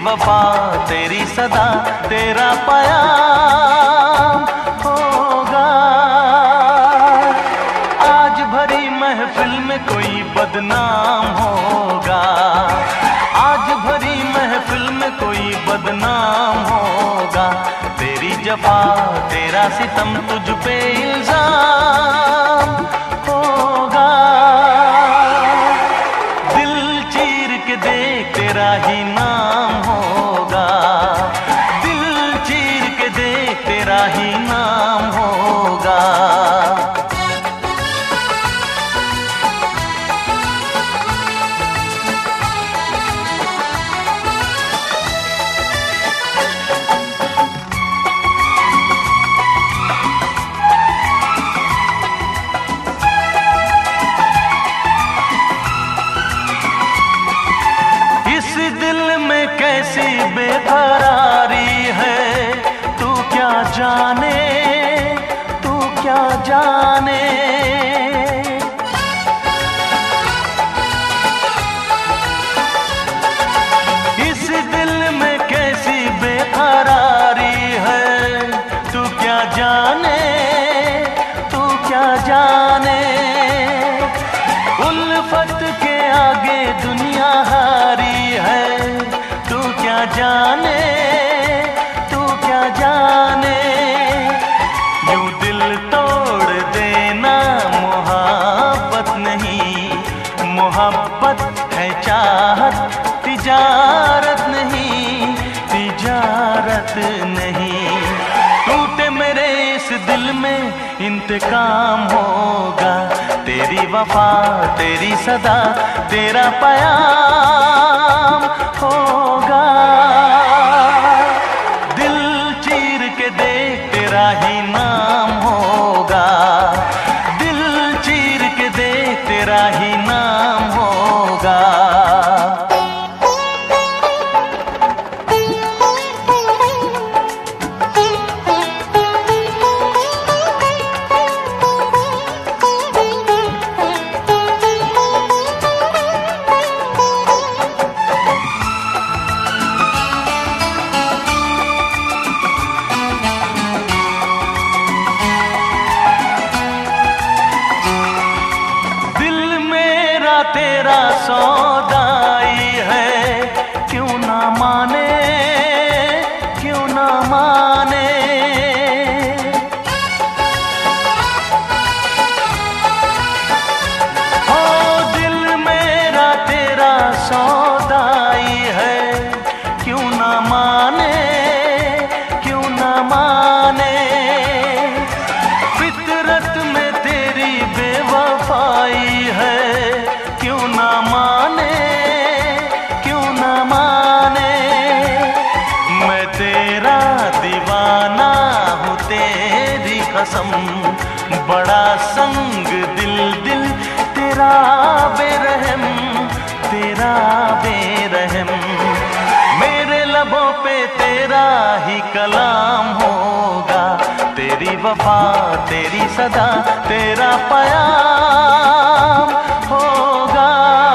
वफा तेरी सदा तेरा पयाम होगा। आज भरी महफिल में कोई बदनाम होगा, आज भरी महफिल में कोई बदनाम होगा। तेरी जफा तेरा सितम तुझ पे इल्जाम होगा। दिल चीर के देख तेरा ही नाम होगा, दिल चीर के देख तेरा ही नाम होगा। कैसी बेकरारी है तू क्या जाने, तू क्या जाने। इस दिल में कैसी बेकरारी है तू क्या जाने, तू क्या जाने। उल्फत के आगे दुनिया हारी है तू क्या जाने, तू क्या जाने। यूं दिल तोड़ देना मोहब्बत नहीं, मोहब्बत है चाहत तिजारत नहीं, तिजारत नहीं। टूटे मेरे इस दिल में इंतकाम होगा। तेरी वफा तेरी सदा तेरा पयाम होगा। दिल चीर के देख तेरा ही नाम होगा, दिल चीर के देख तेरा ही नाम होगा। तेरा सौदाई है क्यों ना माने, क्यों ना माने। हो दिल मेरा तेरा सौदाई है क्यों ना माने, क्यों ना माने। फितरत में तेरी बेवफाई है क्यों ना माने, क्यों ना माने। मैं तेरा दीवाना हूँ तेरी कसम, बड़ा संग दिल दिल तेरा बेरहम, तेरा बेरहम। मेरे लबों पे तेरा ही कलाम होगा। तेरी वफा तेरी सदा तेरा पयाम होगा।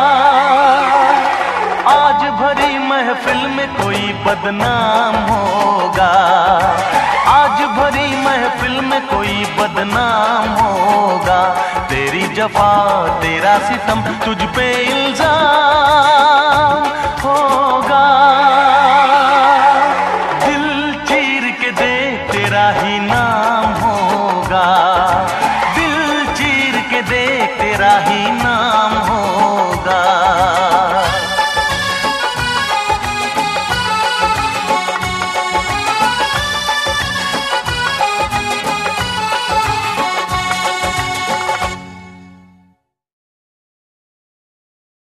आज भरी महफिल में कोई बदनाम होगा, आज भरी महफिल में कोई बदनाम होगा। तेरी जफा तेरा सितम तुझ पे इल्जाम होगा।